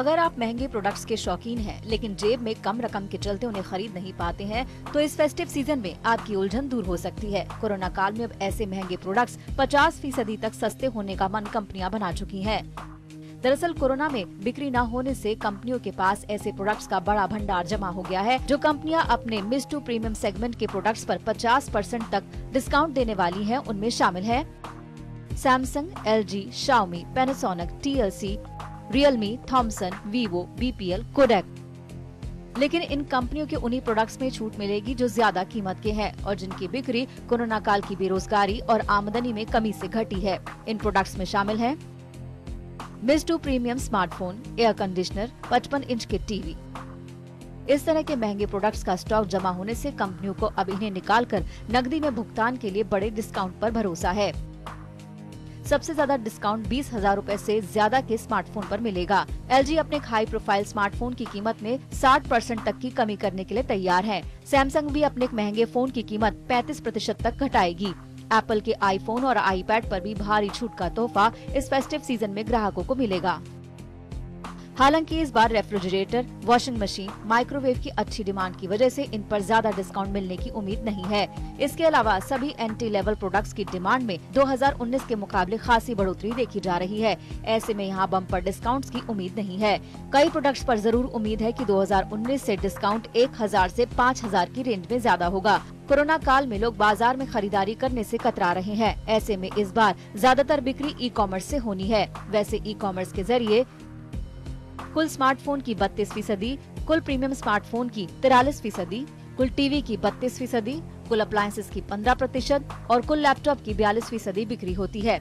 अगर आप महंगे प्रोडक्ट्स के शौकीन हैं, लेकिन जेब में कम रकम के चलते उन्हें खरीद नहीं पाते हैं, तो इस फेस्टिव सीजन में आपकी उलझन दूर हो सकती है। कोरोना काल में अब ऐसे महंगे प्रोडक्ट्स 50% तक सस्ते होने का मन कंपनियां बना चुकी हैं। दरअसल कोरोना में बिक्री न होने से कंपनियों के पास ऐसे प्रोडक्ट्स का बड़ा भंडार जमा हो गया है, जो कंपनियां अपने मिड टू प्रीमियम सेगमेंट के प्रोडक्ट्स पर 50% तक डिस्काउंट देने वाली हैं। उनमें शामिल है Samsung, LG, Xiaomi, Panasonic, TLC, Realme, Thomson, Vivo, BPL, Kodak. लेकिन इन कंपनियों के उन्हीं प्रोडक्ट्स में छूट मिलेगी जो ज्यादा कीमत के हैं और जिनकी बिक्री कोरोना काल की बेरोजगारी और आमदनी में कमी से घटी है। इन प्रोडक्ट्स में शामिल हैं mid to premium smartphone, air conditioner, 55 inch के टीवी। इस तरह के महंगे प्रोडक्ट्स का स्टॉक जमा होने से कंपनियों को अब इन्हें निकालकर नकदी में भुगतान के लिए बड़े डिस्काउंट पर भरोसा है। सबसे ज्यादा डिस्काउंट 20,000 रूपए से ज्यादा के स्मार्टफोन पर मिलेगा। LG अपने हाई प्रोफाइल स्मार्टफोन की कीमत में 60% तक की कमी करने के लिए तैयार है। सैमसंग भी अपने महंगे फोन की कीमत 35% तक घटाएगी। एप्पल के आईफोन और आईपैड पर भी भारी छूट का तोहफा इस फेस्टिव सीजन में ग्राहकों को मिलेगा। हालांकि इस बार रेफ्रिजरेटर, वॉशिंग मशीन, माइक्रोवेव की अच्छी डिमांड की वजह से इन पर ज्यादा डिस्काउंट मिलने की उम्मीद नहीं है। इसके अलावा सभी एंट्री लेवल प्रोडक्ट्स की डिमांड में 2019 के मुकाबले खासी बढ़ोतरी देखी जा रही है। ऐसे में यहाँ बम्पर डिस्काउंट्स की उम्मीद नहीं है। कई प्रोडक्ट्स पर जरूर उम्मीद है कि 2019 से डिस्काउंट 1,000 से 5,000 की रेंज में ज्यादा होगा। कोरोना काल में लोग बाजार में खरीदारी करने से कतरा रहे हैं। ऐसे में इस बार ज्यादातर बिक्री ई-कॉमर्स से होनी है। वैसे ई-कॉमर्स के जरिए कुल स्मार्टफोन की 32%, कुल प्रीमियम स्मार्टफोन की 43%, कुल टीवी की 32%, कुल अप्लायंसेस की 15% और कुल लैपटॉप की 42% बिक्री होती है।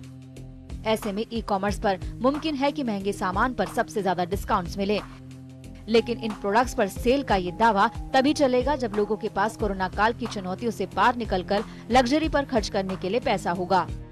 ऐसे में ई-कॉमर्स पर मुमकिन है कि महंगे सामान पर सबसे ज्यादा डिस्काउंट्स मिले। लेकिन इन प्रोडक्ट्स पर सेल का ये दावा तभी चलेगा जब लोगों के पास कोरोना काल की चुनौतियों से पार निकलकर लग्जरी पर खर्च करने के लिए पैसा होगा।